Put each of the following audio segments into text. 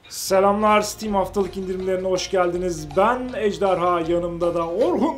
Selamlar, Steam haftalık indirimlerine hoş geldiniz. Ben Ejderha, yanımda da Orhun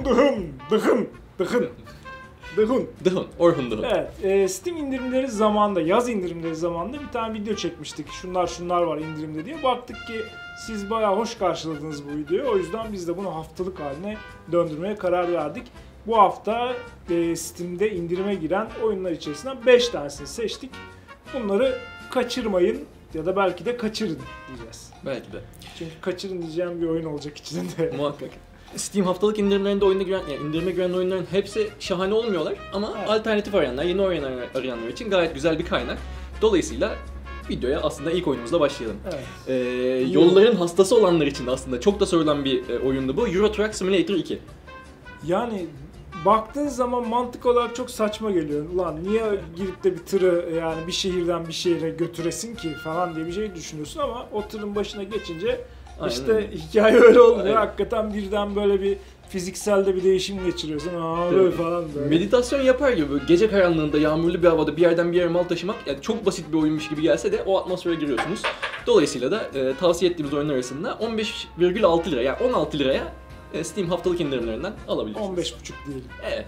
Orhun. Evet, Steam indirimleri zamanında, yaz indirimleri zamanında bir tane video çekmiştik. Şunlar var indirimde diye. Baktık ki siz bayağı hoş karşıladınız bu videoyu. O yüzden biz de bunu haftalık haline döndürmeye karar verdik. Bu hafta Steam'de indirime giren oyunlar içerisinden 5 tanesini seçtik. Bunları kaçırmayın ya da belki de kaçırın diyeceğiz. Belki de. Çünkü kaçırın diyeceğim bir oyun olacak içinde. Muhakkak. Steam haftalık indirimlerinde indirime giren oyunların hepsi şahane olmuyorlar ama evet, alternatif arayanlar, yeni arayanlar için gayet güzel bir kaynak. Dolayısıyla videoya aslında ilk oyunumuzla başlayalım. Evet. Yolların hastası olanlar için de aslında çok da sorulan bir oyundu bu. Euro Truck Simulator 2. Yani baktığın zaman mantık olarak çok saçma geliyor. Ulan niye girip de bir tırı yani bir şehirden bir şehire götüresin ki falan diye bir şey düşünüyorsun ama o tırın başına geçince İşte hikaye öyle olmuyor. Aynen. Hakikaten birden böyle bir fizikselde bir değişim geçiriyorsun. Böyle falan böyle. Meditasyon yapar gibi gece karanlığında yağmurlu bir havada bir yerden bir yere mal taşımak yani çok basit bir oyunmuş gibi gelse de o atmosfere giriyorsunuz. Dolayısıyla da tavsiye ettiğimiz oyunlar arasında 15,6 lira yani 16 liraya Steam haftalık indirimlerinden alabilirsiniz. 15,5 değil. Evet.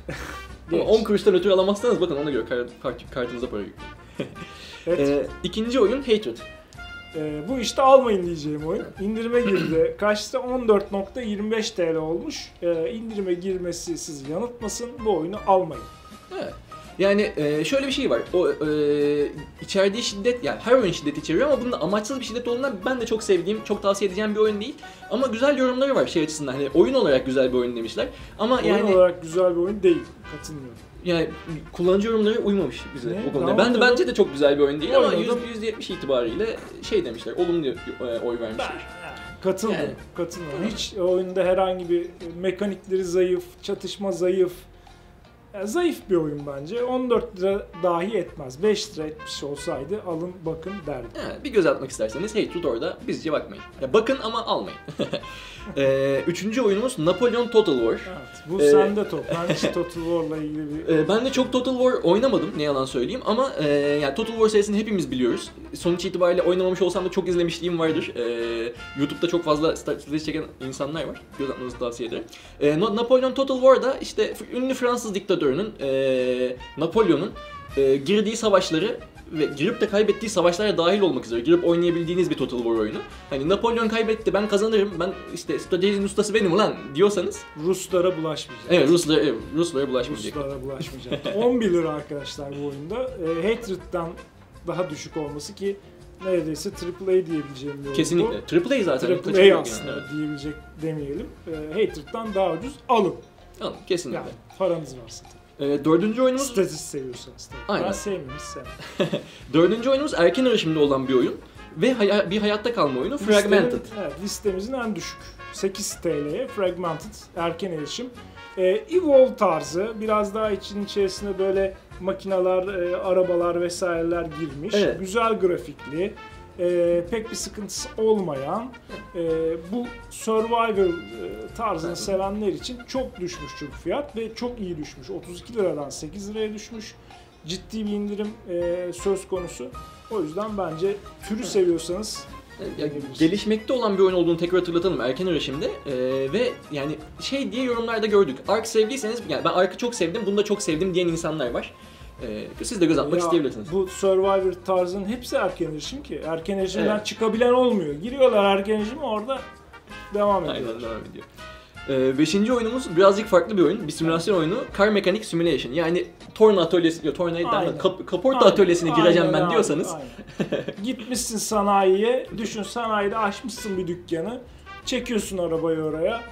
Ama 10 kuruştan ötürü alamazsanız bakın ona göre kartınıza para yükleyin. Evet. İkinci oyun Hatred. Bu işte almayın diyeceğim oyun. İndirime girdi. Kaçta 14.25 TL olmuş. İndirime girmesi sizi yanıltmasın. Bu oyunu almayın. Evet. Yani şöyle bir şey var. O içerdiği şiddet yani her oyun şiddet içeriyor ama bunun amaçsız bir şiddet olduğundan ben de çok sevdiğim, çok tavsiye edeceğim bir oyun değil. Ama güzel yorumları var şey açısından. Hani oyun olarak güzel bir oyun demişler. Ama oyun yani olarak güzel bir oyun değil. Katılmıyorum. Yani kullanıcı yorumları uymamış bize o konuda. Bence de çok güzel bir oyun değil ama %70 itibariyle şey demişler, olumlu oy vermişler. Katılmıyorum. Hiç oyunda herhangi bir mekanikleri zayıf, çatışma zayıf. Yani zayıf bir oyun bence. 14 lira dahi etmez. 5 lira etmiş olsaydı alın bakın derdim. Bir göz atmak isterseniz Hatred orada bizce bakmayın. Ya bakın ama almayın. Üçüncü oyunumuz Napoleon Total War. Evet, bu sende top. Ben hiç Total War'la ilgili bir... Ben de çok Total War oynamadım ne yalan söyleyeyim ama yani Total War serisini hepimiz biliyoruz. Sonuç itibariyle oynamamış olsam da çok izlemişliğim vardır. YouTube'da çok fazla strateji çeken insanlar var. Göz atmanızı tavsiye ederim. Napoleon Total War'da işte ünlü Fransız diktatörünün Napolyon'un girdiği savaşları ve girip de kaybettiği savaşlara dahil olmak üzere girip oynayabildiğiniz bir Total War oyunu. Hani Napolyon kaybetti, ben kazanırım, ben işte stratejinin ustası benim ulan diyorsanız Ruslara bulaşmayacak. Evet, Ruslara bulaşmayacak. 11 lira arkadaşlar bu oyunda. Hatred'dan daha düşük olması ki neredeyse AAA diyebileceğim bir oyun. Kesinlikle. AAA zaten. AAA aslında yani. Diyebilecek demeyelim. Hatred'dan daha ucuz alın. Alın, kesinlikle. Yani paranız varsa tabii. Dördüncü oyunumuz... Strateji seviyorsanız tabii. Aynen. Ben sevmiyorum, hiç sevmem. Dördüncü oyunumuz erken erişimde olan bir oyun. Ve bir hayatta kalma oyunu Fragmented. Evet, listemizin en düşük. 8 TL'ye Fragmented erken erişim. Evolve tarzı, biraz daha içerisinde böyle makineler, arabalar vesaireler girmiş. Evet. Güzel grafikli. Pek bir sıkıntısı olmayan bu survival tarzını sevenler için çok düşmüş çünkü fiyat ve çok iyi düşmüş. 32 liradan 8 liraya düşmüş. Ciddi bir indirim söz konusu. O yüzden bence türü seviyorsanız gelişmekte olan bir oyun olduğunu tekrar hatırlatalım erken erişimde ve yani şey diye yorumlarda gördük. Ark sevdiyseniz yani ben Ark'ı çok sevdim, bunu da çok sevdim diyen insanlar var. Siz de göz atmak isteyebilirsiniz. Bu Survivor tarzının hepsi erken erişim ki. Erken erişimden çıkabilen olmuyor. Giriyorlar erken erişime, orada devam ediyor. Aynen devam ediyor. Beşinci oyunumuz birazcık farklı bir oyun. Bir simülasyon oyunu. Car Mechanic Simulation. Yani torna atölyesi, kaporta atölyesine gireceğim ben diyorsanız. Gitmişsin sanayiye. Düşün, sanayide açmışsın bir dükkanı. Çekiyorsun arabayı oraya.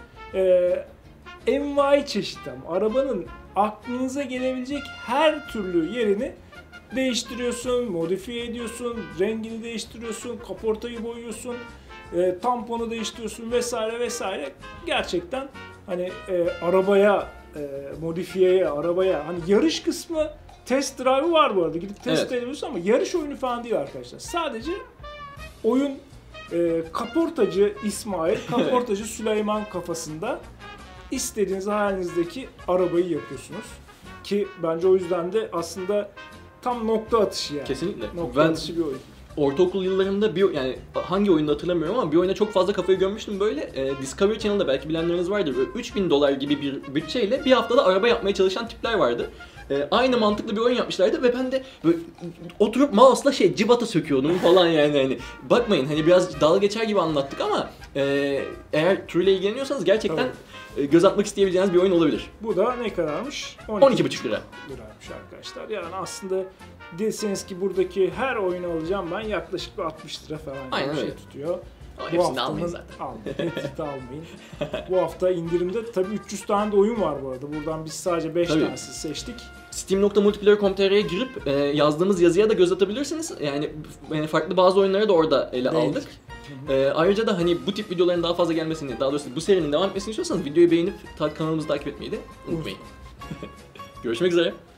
Envai çeşit ama. Arabanın aklınıza gelebilecek her türlü yerini değiştiriyorsun, modifiye ediyorsun, rengini değiştiriyorsun, kaportayı boyuyorsun, tamponu değiştiriyorsun vesaire vesaire. Gerçekten hani arabaya, modifiyeye, arabaya hani yarış kısmı, test drive'ı var bu arada, gidip test edebiliyorsun ama yarış oyunu falan değil arkadaşlar. Sadece oyun kaportacı İsmail, kaportacı Süleyman kafasında İstediğiniz hayalinizdeki arabayı yapıyorsunuz. Ki bence o yüzden de aslında tam nokta atışı yani. Kesinlikle. Nokta atışı bir oyun. ortaokul yıllarımda yani hangi oyunda hatırlamıyorum ama bir oyuna çok fazla kafayı gömmüştüm böyle. Discovery Channel'da belki bilenleriniz vardır. Böyle $3000 gibi bir bütçeyle bir haftada araba yapmaya çalışan tipler vardı. Aynı mantıklı bir oyun yapmışlardı ve ben de böyle oturup mouse'la cıvata söküyordum falan yani hani. Bakmayın hani biraz dalga geçer gibi anlattık ama eğer türle ilgileniyorsanız gerçekten göz atmak isteyebileceğiniz bir oyun olabilir. Bu da ne kadarmış? 12,5 lira. Liraymış arkadaşlar. Yani aslında deseniz ki buradaki her oyunu alacağım ben yaklaşık bir 60 lira falan aynen bir şey öyle tutuyor. Ama hepsini de almayın zaten. Almayın. Almayın. Bu hafta indirimde tabii 300 tane de oyun var bu arada. Buradan biz sadece 5 tanesini seçtik. Steam.multiplayer.com.tr'ye girip yazdığımız yazıya da göz atabilirsiniz. Yani farklı bazı oyunları da orada ele aldık. Ayrıca da hani bu tip videoların daha fazla gelmesini, daha doğrusu bu serinin devam etmesini istiyorsanız videoyu beğenip kanalımızı takip etmeyi de unutmayın. Görüşmek üzere.